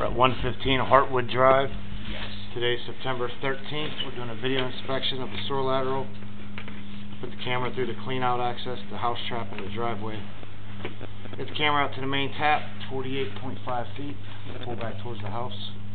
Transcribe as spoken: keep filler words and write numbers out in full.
We're at one fifteen Heartwood Drive. Yes. Today's September thirteenth. We're doing a video inspection of the sewer lateral. Put the camera through to clean out access to the house trap and the driveway. Get the camera out to the main tap, forty-eight point five feet. Pull back towards the house.